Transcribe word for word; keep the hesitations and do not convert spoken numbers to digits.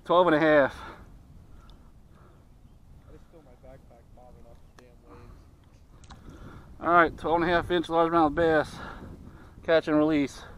twelve and a half. I just feel my backpack bobbing off the damn waves. All right, twelve and a half inch largemouth bass, catch and release.